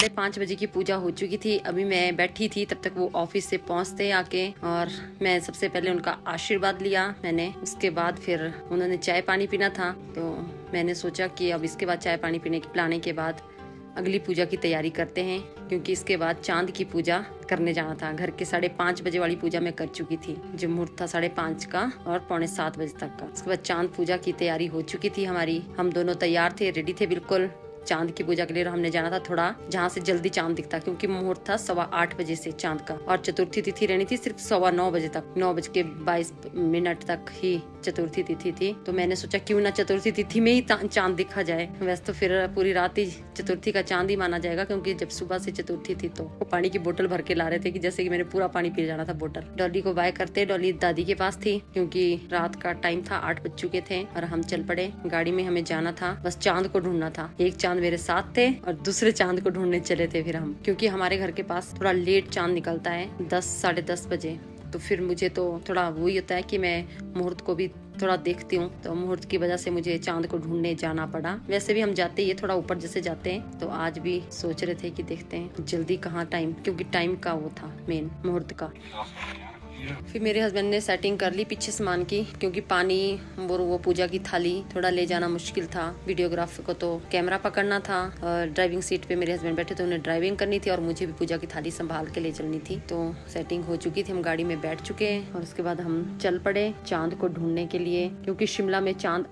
5:30 बजे की पूजा हो चुकी थी। अभी मैं बैठी थी, तब तक वो ऑफिस से पहुंचते आके, और मैं सबसे पहले उनका आशीर्वाद लिया मैंने। उसके बाद फिर उन्होंने चाय पानी पीना था, तो मैंने सोचा कि अब इसके बाद चाय पानी पिलाने के बाद अगली पूजा की तैयारी करते हैं, क्योंकि इसके बाद चांद की पूजा करने जाना था। घर के 5:30 बजे वाली पूजा मैं कर चुकी थी, जो मुहूर्त था 5:30 का और 6:45 बजे तक का। उसके बाद चांद पूजा की तैयारी हो चुकी थी हमारी। हम दोनों तैयार थे, रेडी थे बिल्कुल। चांद की पूजा के लिए हमने जाना था थोड़ा जहाँ से जल्दी चांद दिखता, क्योंकि मुहूर्त था 8:15 बजे से चांद का, और चतुर्थी तिथि रहनी थी सिर्फ 9:15 बजे तक। 9:22 तक ही चतुर्थी तिथि थी। तो मैंने सोचा क्यों ना चतुर्थी तिथि में ही चांद दिखा जाए। वैसे तो फिर पूरी रात ही चतुर्थी का चांद ही माना जाएगा, क्योंकि जब सुबह से चतुर्थी थी तो वो पानी की बोतल भर के ला रहे थे कि जैसे कि मैंने पूरा पानी पी जाना था बोतल। डॉली को बाय करते, डॉली दादी के पास थी, क्योंकि रात का टाइम था, 8 बज चुके थे, और हम चल पड़े। गाड़ी में हमें जाना था, बस चांद को ढूंढना था। एक चांद मेरे साथ थे और दूसरे चांद को ढूंढने चले थे फिर हम, क्योंकि हमारे घर के पास थोड़ा लेट चांद निकलता है, 10 साढ़े 10 बजे। तो फिर मुझे तो थोड़ा वही होता है कि मैं मुहूर्त को भी थोड़ा देखती हूँ, तो मुहूर्त की वजह से मुझे चांद को ढूंढने जाना पड़ा। वैसे भी हम जाते ही थोड़ा ऊपर जैसे जाते हैं, तो आज भी सोच रहे थे कि देखते हैं जल्दी कहाँ टाइम, क्योंकि टाइम का वो था मेन मुहूर्त का। फिर मेरे हस्बैंड ने सेटिंग कर ली पीछे सामान की, क्योंकि पानी वो पूजा की थाली थोड़ा ले जाना मुश्किल था। वीडियोग्राफर को तो कैमरा पकड़ना था, और ड्राइविंग सीट पे मेरे हस्बैंड बैठे तो उन्हें ड्राइविंग करनी थी, और मुझे भी पूजा की थाली संभाल के ले चलनी थी। तो सेटिंग हो चुकी थी, हम गाड़ी में बैठ चुके हैं, और उसके बाद हम चल पड़े चांद को ढूंढने के लिए, क्योंकि शिमला में चांद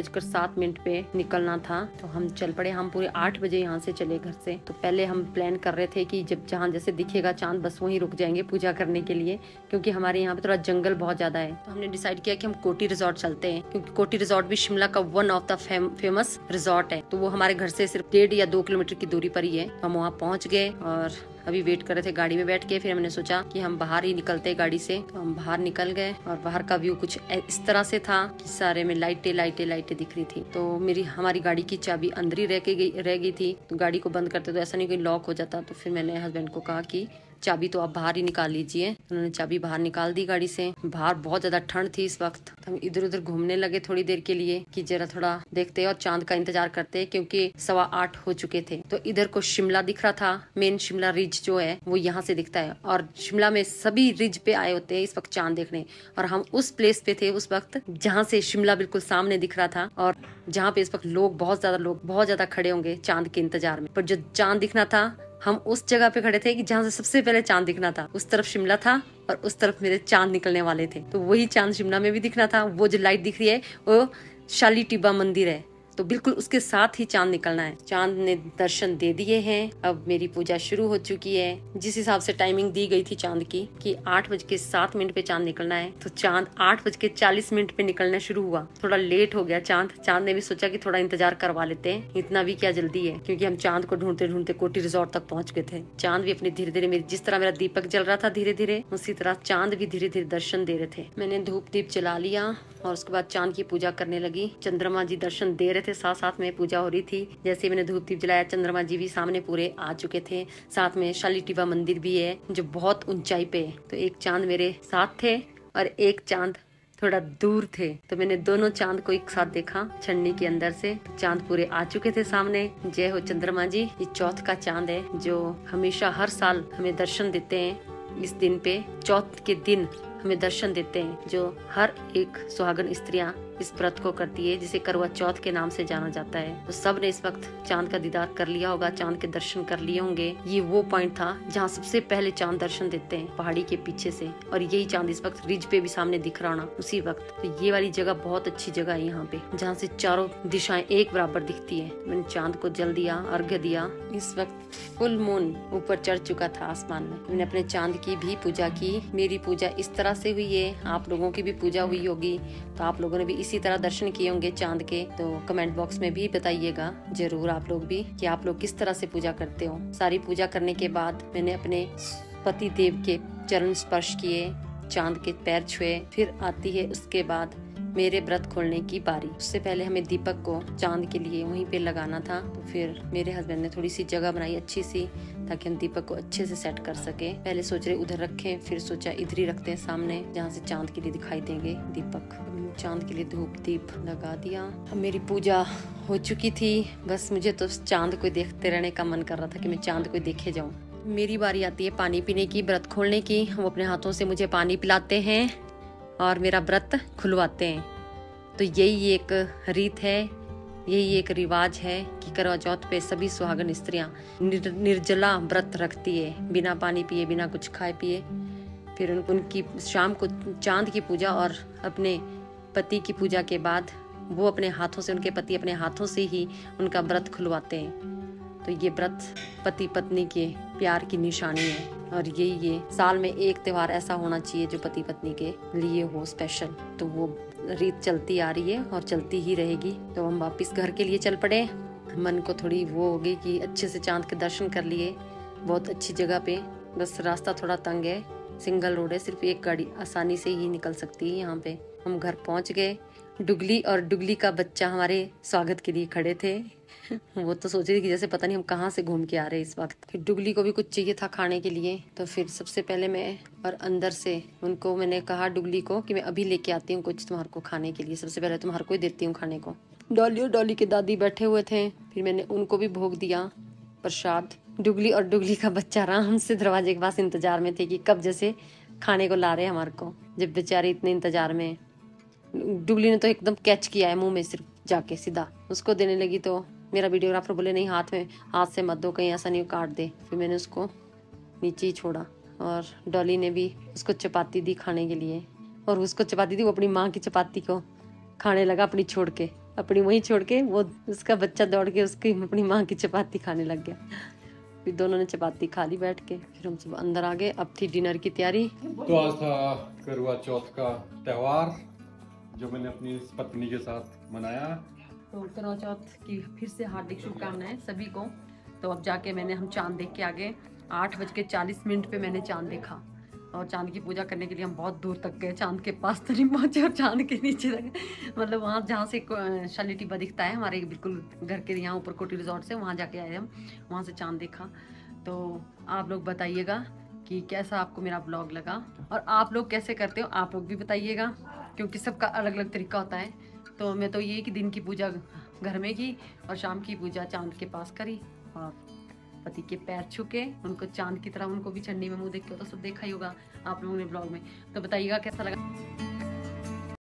8:07 पे निकलना था। तो हम चल पड़े। हम पूरे 8 बजे यहाँ से चले घर से। तो पहले हम प्लान कर रहे थे कि जब जहाँ जैसे दिखेगा चांद बस वहीं रुक जाएंगे पूजा करने के लिए, क्योंकि हमारे यहाँ पे थोड़ा जंगल बहुत ज्यादा है। तो हमने डिसाइड किया कि हम कोटी रिजॉर्ट चलते हैं, क्योंकि कोटी रिजॉर्ट भी शिमला का one of the famous resort है। तो वो हमारे घर से सिर्फ 1.5 या 2 किलोमीटर की दूरी पर ही है। तो हम वहाँ पहुँच गए और अभी वेट कर रहे थे गाड़ी में बैठ के। फिर हमने सोचा कि हम बाहर ही निकलते गाड़ी से, तो हम बाहर निकल गए, और बाहर का व्यू कुछ इस तरह से था कि सारे में लाइटें दिख रही थी। तो हमारी गाड़ी की चाबी अंदर ही रह गई थी। तो गाड़ी को बंद करते तो ऐसा नहीं कोई लॉक हो जाता। तो फिर मैंने हस्बैंड को कहा कि चाबी तो आप बाहर ही निकाल लीजिए। उन्होंने चाबी बाहर निकाल दी गाड़ी से। बाहर बहुत ज्यादा ठंड थी इस वक्त। हम इधर उधर घूमने लगे थोड़ी देर के लिए कि जरा थोड़ा देखते और चांद का इंतजार करते, क्योंकि 8:15 हो चुके थे। तो इधर को शिमला दिख रहा था, मेन शिमला रिज जो है वो यहाँ से दिखता है, और शिमला में सभी रिज पे आए होते हैं इस वक्त चांद देखने। और हम उस प्लेस पे थे उस वक्त जहाँ से शिमला बिल्कुल सामने दिख रहा था, और जहाँ पे इस वक्त लोग बहुत ज्यादा खड़े होंगे चांद के इंतजार में। पर जो चांद दिखना था, हम उस जगह पे खड़े थे कि जहाँ से सबसे पहले चांद दिखना था। उस तरफ शिमला था और उस तरफ मेरे चांद निकलने वाले थे। तो वही चांद शिमला में भी दिखना था। वो जो लाइट दिख रही है वो शाली टिब्बा मंदिर है, तो बिल्कुल उसके साथ ही चांद निकलना है। चांद ने दर्शन दे दिए हैं। अब मेरी पूजा शुरू हो चुकी है। जिस हिसाब से टाइमिंग दी गई थी चांद की कि 8:07 पे चांद निकलना है, तो चांद 8:40 पे निकलना शुरू हुआ। थोड़ा लेट हो गया चांद ने भी सोचा कि थोड़ा इंतजार करवा लेते हैं, इतना भी क्या जल्दी है, क्योंकि हम चांद को ढूंढते ढूंढते कोटी रिजॉर्ट तक पहुंच गए थे। चांद भी अपनी धीरे धीरे, जिस तरह मेरा दीपक जल रहा था धीरे धीरे, उसी तरह चांद भी धीरे धीरे दर्शन दे रहे थे। मैंने धूप दीप जला लिया और उसके बाद चांद की पूजा करने लगी। चंद्रमा जी दर्शन दे रहे थे, साथ साथ में पूजा हो रही थी। जैसे मैंने धूप दीप जलाया, चंद्रमा जी भी सामने पूरे आ चुके थे। साथ में शाली टिब्बा मंदिर भी है जो बहुत ऊंचाई पे है। तो एक चांद मेरे साथ थे और एक चांद थोड़ा दूर थे। तो मैंने दोनों चांद को एक साथ देखा छन्नी के अंदर से। चांद पूरे आ चुके थे सामने। जय हो चंद्रमा जी। ये चौथ का चांद है जो हमेशा हर साल हमें दर्शन देते हैं। इस दिन पे, चौथ के दिन हमें दर्शन देते हैं, जो हर एक सुहागन स्त्रियां इस व्रत को करती है, जिसे करवा चौथ के नाम से जाना जाता है। तो सब ने इस वक्त चांद का दीदार कर लिया होगा, चांद के दर्शन कर लिए होंगे। ये वो पॉइंट था जहाँ सबसे पहले चांद दर्शन देते हैं, पहाड़ी के पीछे से। और यही चांद इस वक्त रिज पे भी सामने दिख रहा ना उसी वक्त। तो ये वाली जगह बहुत अच्छी जगह है यहाँ पे, जहाँ से चारों दिशाएं एक बराबर दिखती है। मैंने चांद को जल दिया, अर्घ्य दिया। इस वक्त फुल मून ऊपर चढ़ चुका था आसमान में। मैंने अपने चांद की भी पूजा की। मेरी पूजा इस तरह से हुई है। आप लोगों की भी पूजा हुई होगी, तो आप लोगों ने भी इसी तरह दर्शन किए होंगे चांद के। तो कमेंट बॉक्स में भी बताइएगा जरूर आप लोग भी कि आप लोग किस तरह से पूजा करते हो। सारी पूजा करने के बाद मैंने अपने पति देव के चरण स्पर्श किए, चांद के पैर छुए। फिर आती है उसके बाद मेरे व्रत खोलने की बारी। उससे पहले हमें दीपक को चांद के लिए वहीं पे लगाना था, तो फिर मेरे हस्बैंड ने थोड़ी सी जगह बनाई अच्छी सी, ताकि हम दीपक को अच्छे से सेट कर सके। पहले सोच रहे उधर रखें, फिर सोचा इधर ही रखते हैं सामने, जहाँ से चांद के लिए दिखाई देंगे दीपक। चांद के लिए धूप दीप लगा दिया। अब मेरी पूजा हो चुकी थी, बस मुझे तो चांद को देखते रहने का मन कर रहा था कि मैं चांद को देखे जाऊं। मेरी बारी आती है पानी पीने की, व्रत खोलने की। वो अपने हाथों से मुझे पानी पिलाते हैं और मेरा व्रत खुलवाते हैं। तो यही एक रीत है, यही एक रिवाज है कि करवा चौथ पे सभी सुहागन स्त्रियां निर्जला व्रत रखती है, बिना पानी पिए, बिना कुछ खाए पिए। फिर उनकी शाम को चांद की पूजा और अपने पति की पूजा के बाद वो अपने हाथों से, उनके पति अपने हाथों से ही उनका व्रत खुलवाते हैं। तो ये व्रत पति पत्नी के प्यार की निशानी है, और ये साल में एक त्योहार ऐसा होना चाहिए जो पति पत्नी के लिए हो स्पेशल। तो वो रीत चलती आ रही है और चलती ही रहेगी। तो हम वापस घर के लिए चल पड़े। मन को थोड़ी वो हो गई कि अच्छे से चांद के दर्शन कर लिए, बहुत अच्छी जगह पे। बस रास्ता थोड़ा तंग है, सिंगल रोड है, सिर्फ एक गाड़ी आसानी से ही निकल सकती है यहाँ पे। हम घर पहुँच गए। डुगली और डुगली का बच्चा हमारे स्वागत के लिए खड़े थे। वो तो सोच रही थी कि जैसे पता नहीं हम कहाँ से घूम के आ रहे हैं इस वक्त। फिर डुगली को भी कुछ चाहिए था खाने के लिए, तो फिर सबसे पहले मैं और अंदर से उनको मैंने कहा डुगली को कि मैं अभी लेके आती हूँ कुछ तुम्हारे को खाने के लिए, सबसे पहले तुम्हारे को ही देती हूँ खाने को। डॉली और डॉली के दादी बैठे हुए थे, फिर मैंने उनको भी भोग दिया प्रसाद। डुगली और डुगली का बच्चा आराम से दरवाजे के पास इंतजार में थे कि कब जैसे खाने को ला रहे हमारे को, जब बेचारे इतने इंतजार में। डुगली ने तो एकदम कैच किया है मुंह में, सिर्फ जाके सीधा उसको देने लगी। तो मेरा वीडियोग्राफर बोले नहीं, हाथ से मत दो, कहीं ऐसा नहीं काट दे। फिर मैंने उसको नीचे ही छोड़ा, और डॉली ने भी उसको चपाती दी खाने के लिए, और उसको चपाती दी, वो अपनी माँ की चपाती को खाने लगा, अपनी छोड़ के, अपनी वहीं छोड़ के वो उसका बच्चा दौड़ के उसकी अपनी माँ की चपाती खाने लग गया। फिर दोनों ने चपाती खा ली बैठ के। फिर हम सब अंदर आ गए। अब थी डिनर की तैयारी। तो आज था करवा चौथ का त्योहार जो मैंने अपनी पत्नी के साथ मनाया। तो करवा चौथ की फिर से हार्दिक शुभकामनाएं सभी को। तो अब जाके हम चांद देख के आ गए। 8:40 पे मैंने चांद देखा, और चांद की पूजा करने के लिए हम बहुत दूर तक गए। चांद के पास तो नहीं पहुंचे, और चांद के नीचे तक, मतलब वहाँ जहाँ से शाली टिब्बा दिखता है हमारे बिल्कुल घर के यहाँ ऊपर कोटी रिजॉर्ट से, वहाँ जाके आए हम, वहाँ से चांद देखा। तो आप लोग बताइएगा कि कैसा आपको मेरा ब्लॉग लगा, और आप लोग कैसे करते हो आप लोग भी बताइएगा, क्योंकि सबका अलग अलग तरीका होता है। तो मैं तो ये कि दिन की पूजा घर में की और शाम की पूजा चांद के पास करी, और पति के पैर छुके उनको चांद की तरह उनको भी चढ़ने में मुंह देख के तो सब देखा ही होगा आप लोगों ने ब्लॉग में। तो बताइएगा कैसा लगा।